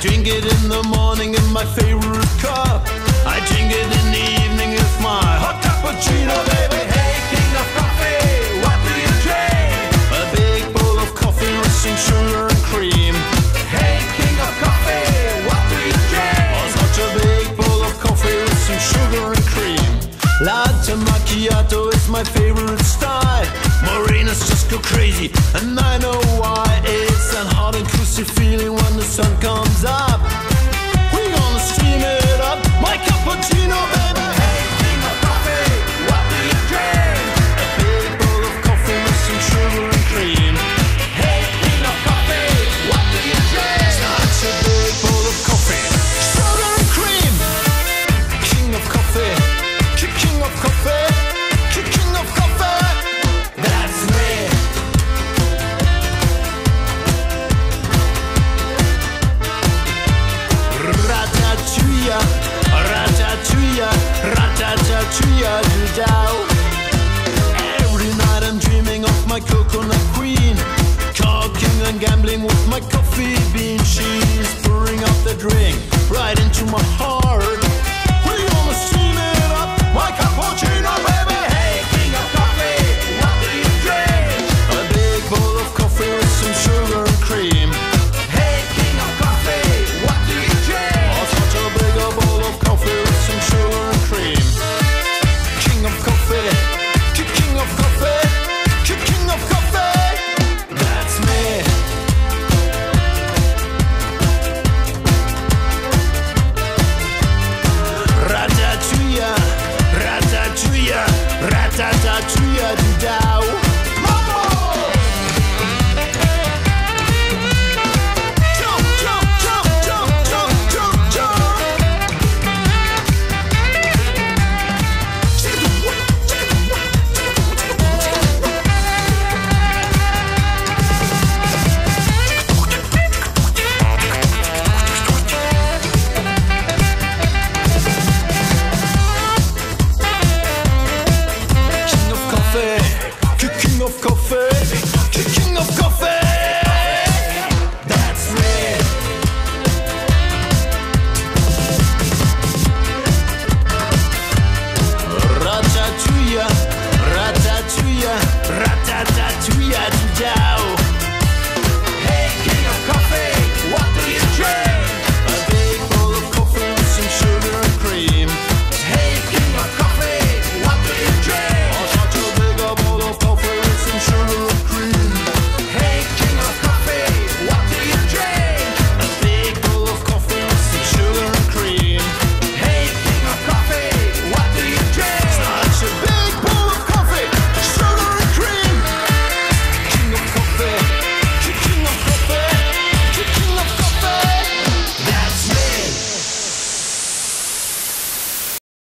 drink it in the morning in my favorite cup. I drink it in the evening with my hot cappuccino, baby. Hey, king of coffee, what do you drink? A big bowl of coffee with some sugar and cream. Hey, king of coffee, what do you drink? Oh, such a big bowl of coffee with some sugar and cream. Latte macchiato is my favorite style. Marinas just go crazy, and I know why. It's that hot inclusive feeling when the sun comes up. We're gonna steam it up, my cappuccino, baby. Hey, king of coffee, what do you drink? A big bowl of coffee with some sugar and cream. Hey, king of coffee, what do you drink? Such a big bowl of coffee, sugar and cream. King of coffee, king of coffee, king of coffee. That's me. Ratatouille, ratatouille, ratatouille, do-dow. Every night I'm dreaming of my coconut queen, talking and gambling with my coffee bean. She's pouring out the drink right into my heart. We're gonna steam it up, my cappuccino, baby. Hey, king of coffee, what do you drink? A big bowl of coffee with some sugar and cream. Hey, king of coffee, what do you drink? Oh, such a big bowl of coffee with some sugar and cream. King of coffee, king of coffee, king of coffee. That's me. Ratatouille, ratatouille, ratatouille.